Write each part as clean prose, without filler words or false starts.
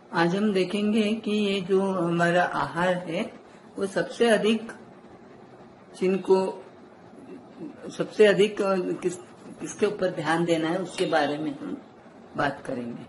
आज हम देखेंगे कि ये जो हमारा आहार है वो सबसे अधिक किसके ऊपर ध्यान देना है उसके बारे में हम बात करेंगे।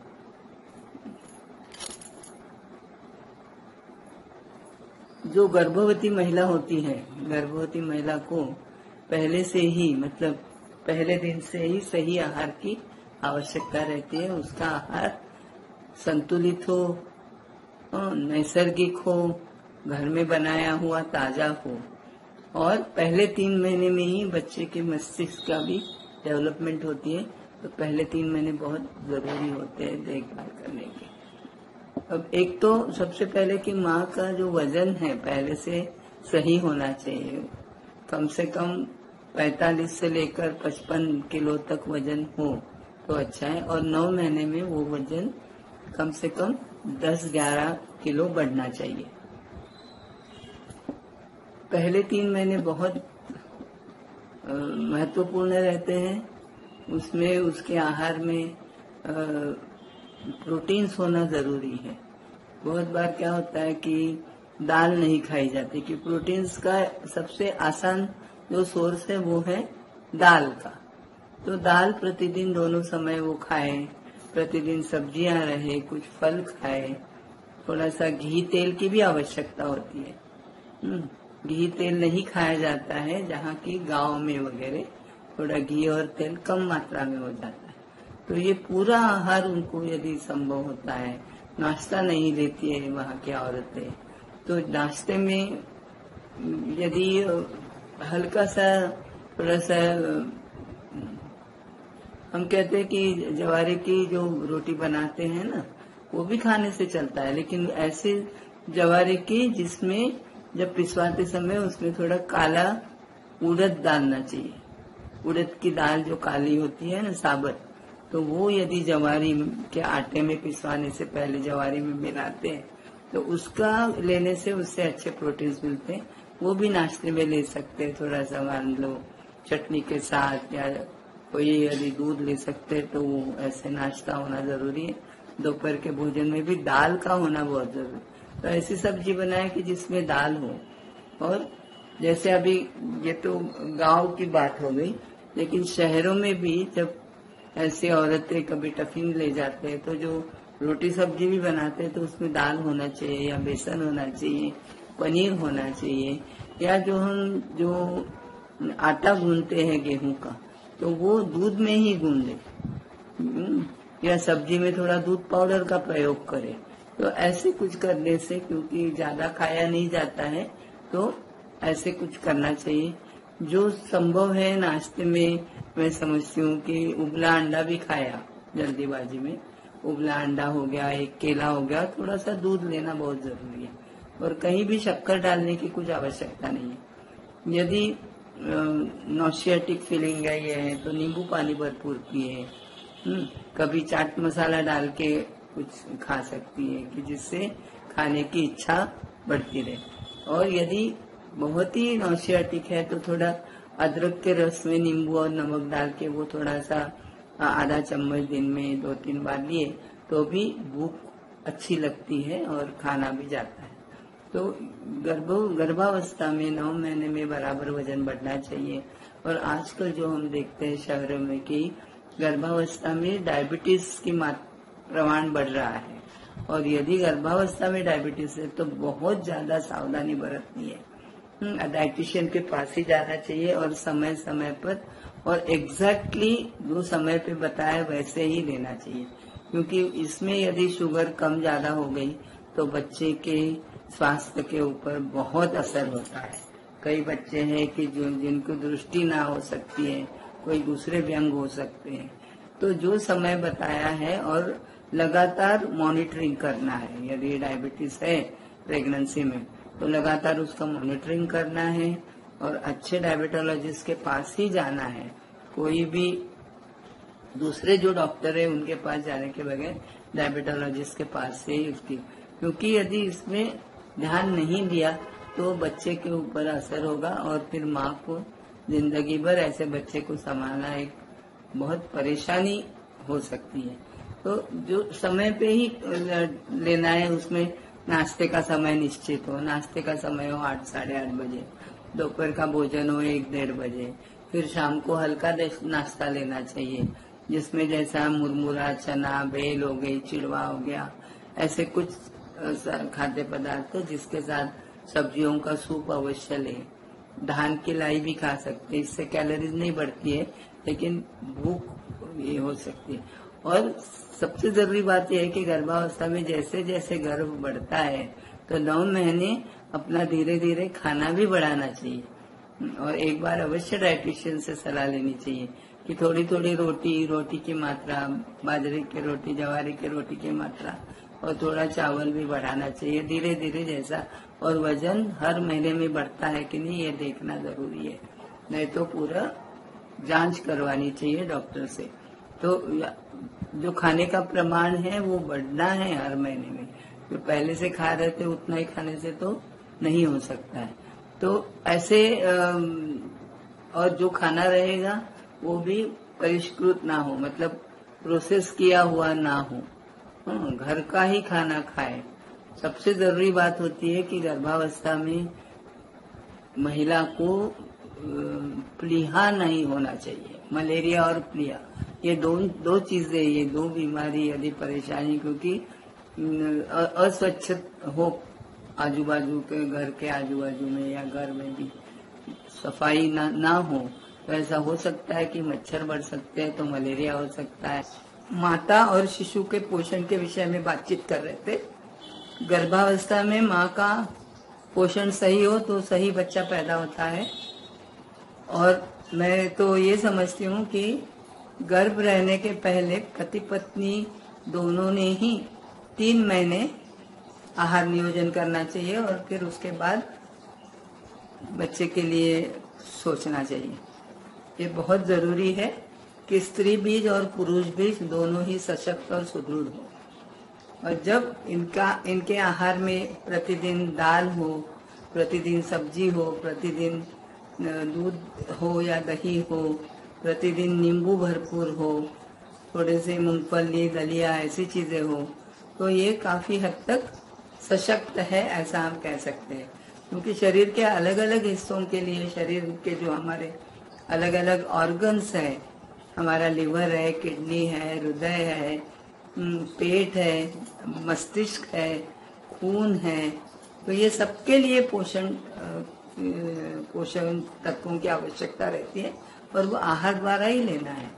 जो गर्भवती महिला होती है, गर्भवती महिला को पहले से ही मतलब पहले दिन से ही सही आहार की आवश्यकता रहती है। उसका आहार संतुलित हो, नैसर्गिक हो, घर में बनाया हुआ ताजा हो और पहले 3 महीने में ही बच्चे के मस्तिष्क का भी डेवलपमेंट होती है। तो पहले 3 महीने बहुत जरूरी होते हैं देखभाल करने के। अब एक तो सबसे पहले कि माँ का जो वजन है पहले से सही होना चाहिए। कम से कम 45 से लेकर 55 किलो तक वजन हो तो अच्छा है और 9 महीने में वो वजन कम से कम 10-11 किलो बढ़ना चाहिए। पहले 3 महीने बहुत महत्वपूर्ण रहते हैं। उसमें उसके आहार में प्रोटीन्स होना जरूरी है। बहुत बार क्या होता है कि दाल नहीं खाई जाती कि प्रोटीन्स का सबसे आसान जो सोर्स है वो है दाल का। तो दाल प्रतिदिन दोनों समय वो खाए, प्रतिदिन सब्जियां रहे, कुछ फल खाए, थोड़ा सा घी तेल की भी आवश्यकता होती है। घी तेल नहीं खाया जाता है, जहाँ की गांव में वगैरह थोड़ा घी और तेल कम मात्रा में हो जाता है। तो ये पूरा आहार उनको यदि संभव होता है, नाश्ता नहीं लेती है वहाँ की औरतें, तो नाश्ते में यदि हल्का सा थोड़ा सा हम कहते हैं कि ज्वारे की जो रोटी बनाते हैं ना वो भी खाने से चलता है, लेकिन ऐसे ज्वारे की जिसमें जब पिसवाते समय उसमें थोड़ा काला उड़द डालना चाहिए। उड़द की दाल जो काली होती है ना साबत, तो वो यदि ज्वारी के आटे में पिसवाने से पहले ज्वारी में मिलाते हैं तो उसका लेने से उससे अच्छे प्रोटीन्स मिलते हैं। वो भी नाश्ते में ले सकते हैं, थोड़ा सा मान लो चटनी के साथ, या कोई यदि दूध ले सकते हैं तो वो ऐसे नाश्ता होना जरूरी है। दोपहर के भोजन में भी दाल का होना बहुत जरूरी। तो ऐसी सब्जी बनाए कि जिसमें दाल हो। और जैसे अभी ये तो गांव की बात हो गई, लेकिन शहरों में भी जब ऐसी औरतें कभी टिफिन ले जाते हैं तो जो रोटी सब्जी भी बनाते हैं तो उसमें दाल होना चाहिए या बेसन होना चाहिए, पनीर होना चाहिए, या जो आटा गूंदते हैं गेहूं का तो वो दूध में ही गूंद ले, या सब्जी में थोड़ा दूध पाउडर का प्रयोग करें। तो ऐसे कुछ करने से, क्योंकि ज्यादा खाया नहीं जाता है, तो ऐसे कुछ करना चाहिए। जो संभव है नाश्ते में मैं समझती हूँ कि उबला अंडा भी खाया जल्दीबाजी में, उबला अंडा हो गया, एक केला हो गया, थोड़ा सा दूध लेना बहुत जरूरी है। और कहीं भी शक्कर डालने की कुछ आवश्यकता नहीं है। यदि नॉसियाटिक फीलिंग है तो नींबू पानी भरपूर पिए। कभी चाट मसाला डाल के कुछ खा सकती है कि जिससे खाने की इच्छा बढ़ती रहे। और यदि बहुत ही नॉसियाटिक है तो थोड़ा अदरक के रस में नींबू और नमक डाल के वो थोड़ा सा आधा चम्मच दिन में 2-3 बार लिए तो भी भूख अच्छी लगती है और खाना भी जाता है। तो गर्भावस्था में 9 महीने में बराबर वजन बढ़ना चाहिए। और आजकल जो हम देखते हैं शहरों में कि गर्भावस्था में डायबिटीज की प्रमाण बढ़ रहा है, और यदि गर्भावस्था में डायबिटीज है तो बहुत ज्यादा सावधानी बरतनी है। डायटिशियन के पास ही जाना चाहिए और समय समय पर और एग्जैक्टली जो समय पे बताया वैसे ही लेना चाहिए, क्योंकि इसमें यदि शुगर कम ज्यादा हो गई तो बच्चे के स्वास्थ्य के ऊपर बहुत असर होता है। कई बच्चे हैं कि जिनको दृष्टि ना हो सकती है, कोई दूसरे व्यंग हो सकते हैं। तो जो समय बताया है और लगातार मॉनिटरिंग करना है। यदि डायबिटीज है प्रेगनेंसी में तो लगातार उसका मॉनिटरिंग करना है और अच्छे डायबिटोलॉजिस्ट के पास ही जाना है। कोई भी दूसरे जो डॉक्टर है उनके पास जाने के बगैर डायबिटोलॉजिस्ट के पास से ही उसकी, क्योंकि यदि इसमें ध्यान नहीं दिया तो बच्चे के ऊपर असर होगा और फिर माँ को जिंदगी भर ऐसे बच्चे को संभालना एक बहुत परेशानी हो सकती है। तो जो समय पे ही लेना है, उसमें नाश्ते का समय निश्चित हो, नाश्ते का समय हो 8 साढ़े 8 बजे, दोपहर का भोजन हो 1 डेढ़ बजे, फिर शाम को हल्का नाश्ता लेना चाहिए जिसमें जैसा मुरमुरा, चना, बेल हो गई, चिड़वा हो गया, ऐसे कुछ खाद्य पदार्थ जिसके साथ सब्जियों का सूप अवश्य ले। धान की लाई भी खा सकते हैं, इससे कैलोरीज नहीं बढ़ती है लेकिन भूख ये हो सकती है। और सबसे जरूरी बात यह है कि गर्भावस्था में जैसे जैसे गर्भ बढ़ता है तो 9 महीने अपना धीरे धीरे खाना भी बढ़ाना चाहिए और एक बार अवश्य डाइटिशियन से सलाह लेनी चाहिए कि थोड़ी थोड़ी रोटी की मात्रा, बाजरे की रोटी, जवारी की रोटी की मात्रा और थोड़ा चावल भी बढ़ाना चाहिए धीरे धीरे जैसा। और वजन हर महीने में बढ़ता है कि नहीं ये देखना जरूरी है, नहीं तो पूरा जांच करवानी चाहिए डॉक्टर से। तो जो खाने का प्रमाण है वो बढ़ना है हर महीने में, जो पहले से खा रहे थे उतना ही खाने से तो नहीं हो सकता है। तो ऐसे और जो खाना रहेगा वो भी परिष्कृत ना हो, मतलब प्रोसेस किया हुआ ना हो, घर का ही खाना खाए। सबसे जरूरी बात होती है कि गर्भावस्था में महिला को प्लीहा नहीं होना चाहिए। मलेरिया और प्लीहा ये दो चीजें, ये 2 बीमारी यदि परेशानी, क्योंकि अस्वच्छ हो आजू बाजू के, घर के आजू बाजू में या घर में भी सफाई ना हो तो ऐसा हो सकता है कि मच्छर बढ़ सकते हैं, तो मलेरिया हो सकता है। माता और शिशु के पोषण के विषय में बातचीत कर रहे थे। गर्भावस्था में माँ का पोषण सही हो तो सही बच्चा पैदा होता है। और मैं तो ये समझती हूँ कि गर्भ रहने के पहले पति पत्नी दोनों ने ही 3 महीने आहार नियोजन करना चाहिए और फिर उसके बाद बच्चे के लिए सोचना चाहिए। ये बहुत जरूरी है कि स्त्री बीज और पुरुष बीज दोनों ही सशक्त और सुदृढ़ हो। और जब इनके आहार में प्रतिदिन दाल हो, प्रतिदिन सब्जी हो, प्रतिदिन दूध हो या दही हो, प्रतिदिन नींबू भरपूर हो, थोड़े से मूंगफली, दलिया, ऐसी चीजें हो, तो ये काफी हद तक सशक्त है ऐसा हम कह सकते हैं। क्योंकि शरीर के अलग अलग हिस्सों के लिए, शरीर के जो हमारे अलग अलग ऑर्गन्स है, हमारा लिवर है, किडनी है, हृदय है, पेट है, मस्तिष्क है, खून है, तो ये सबके लिए पोषण तत्वों की आवश्यकता रहती है और वो आहार द्वारा ही लेना है।